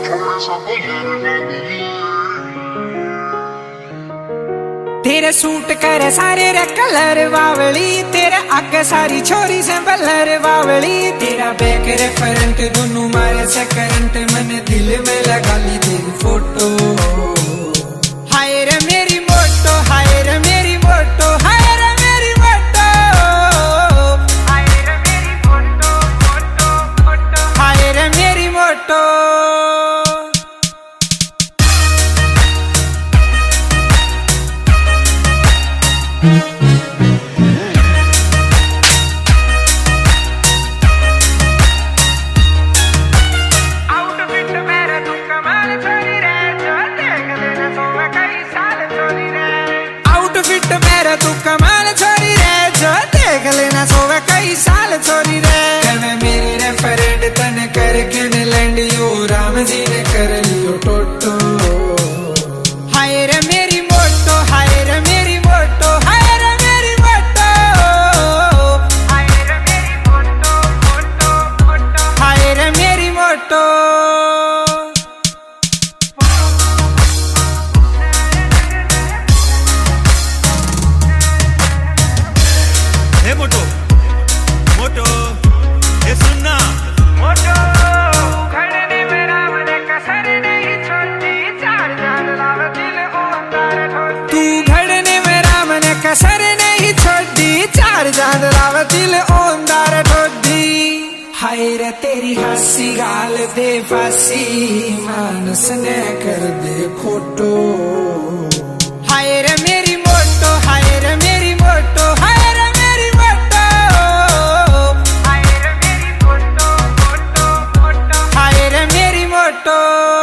तेरे सूट करे सारे रे कलर बावली, तेरे आगे सारी छोरी से बलर बावली। तेरा बैक रे फ्रंट दोनों मारे से करंट, मैंने दिल में लगा ली तेरी फोटो। हाय रे मेरी मोटो, हाय रे मेरी मोटो, हाय रे मेरी मोटो, हाय रे मेरी मोटो, मोटो मोटो, हाय रे मेरी मोटो। मेरा तू कमाल छोरी रे, जो देख लेना सोवे कई साल छोरी रे। मैं मेरी रे फ्रेंड तने करके ने लैंडियो, राम जी ने कर लियो टोटो। हाय रे मेरी मोटो, हाय रे मेरी मोटो, हाय रे मेरी मोटो, हाय रे मेरी मोटो, मोटो मोटो, हाय रे मेरी मोटो। मोटो मोटो ये सुनना मोटो, खड़ने में राम ने कसर नहीं छोड़ी, चार चांद लावे दिल को अंधार ठोड़ी। तू घड़ने में राम ने कसर नहीं छोड़ी, चार चांद लावे दिल को अंधार ठोड़ी। हाय रे तेरी हंसी गाल दे फांसी, मानस ने कर दे खोटो। हाय रे मेरी मोटो, हाय रे मेरी मोटो, हाय रे मेरी मोटो, हाय रे मेरी मोटो, मोटो मोटो, हाय रे मेरी मोटो।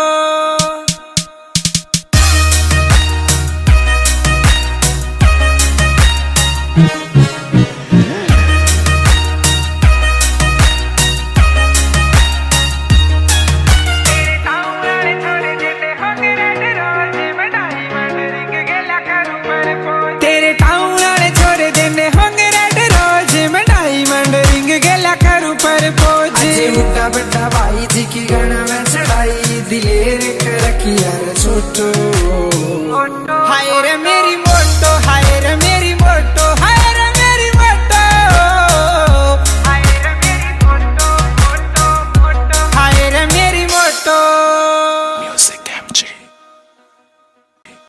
तेरे टाउन वाले छोरे देने होंगे रेड रोज, मैं डायमंड रिंग गेला करूं पर पोज। अजे उठा बड़ा भाई जी की गाना में चढ़ाई, दिलेर कर रखी यार छोटो। हाय रे मेरी